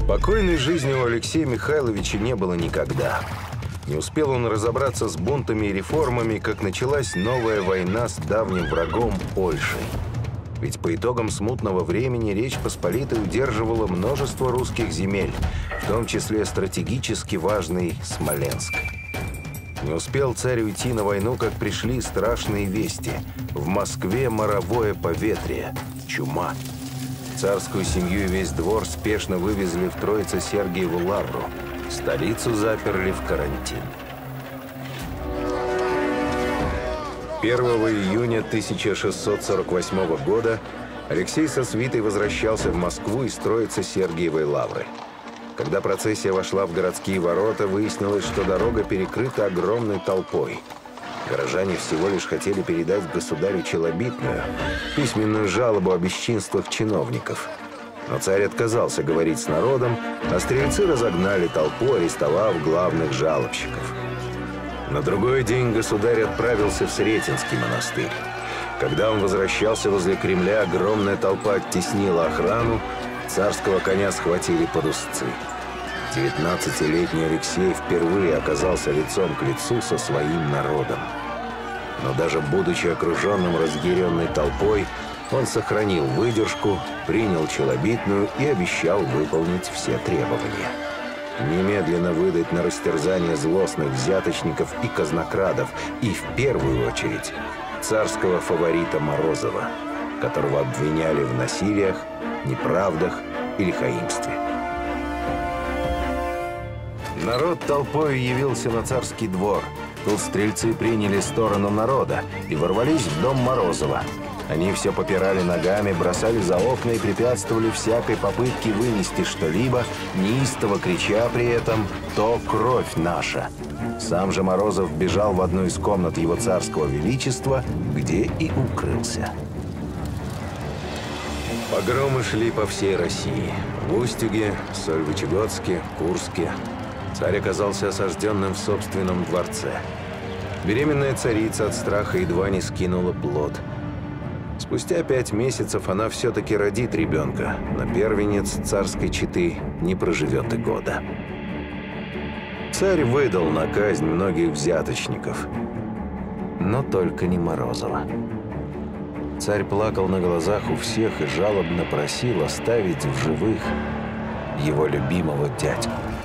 Спокойной жизни у Алексея Михайловича не было никогда. Не успел он разобраться с бунтами и реформами, как началась новая война с давним врагом Польшей. Ведь по итогам смутного времени Речь Посполитая удерживала множество русских земель, в том числе стратегически важный Смоленск. Не успел царь уйти на войну, как пришли страшные вести. В Москве моровое поветрие, чума. Царскую семью и весь двор спешно вывезли в Троице-Сергиеву лавру. Столицу заперли в карантин. 1 июня 1648 года Алексей со свитой возвращался в Москву из Троице-Сергиевой лавры. Когда процессия вошла в городские ворота, выяснилось, что дорога перекрыта огромной толпой. Горожане всего лишь хотели передать государю челобитную, письменную жалобу о бесчинствах чиновников. Но царь отказался говорить с народом, а стрельцы разогнали толпу, арестовав главных жалобщиков. На другой день государь отправился в Сретенский монастырь. Когда он возвращался возле Кремля, огромная толпа оттеснила охрану, царского коня схватили под узцы. 19-летний Алексей впервые оказался лицом к лицу со своим народом. Но даже будучи окруженным разъяренной толпой, он сохранил выдержку, принял челобитную и обещал выполнить все требования. Немедленно выдать на растерзание злостных взяточников и казнокрадов, и в первую очередь царского фаворита Морозова, которого обвиняли в насилиях, неправдах и лихаимстве. Народ толпой явился на царский двор. Тут стрельцы приняли сторону народа и ворвались в дом Морозова. Они все попирали ногами, бросали за окна и препятствовали всякой попытке вынести что-либо, неистово крича при этом «То кровь наша!». Сам же Морозов бежал в одну из комнат его царского величества, где и укрылся. Погромы шли по всей России. В Устюге, Сольвычегодске, Курске. Царь оказался осажденным в собственном дворце. Беременная царица от страха едва не скинула плод. Спустя 5 месяцев она все-таки родит ребенка, но первенец царской четы не проживет и года. Царь выдал на казнь многих взяточников, но только не Морозова. Царь плакал на глазах у всех и жалобно просил оставить в живых его любимого дядьку.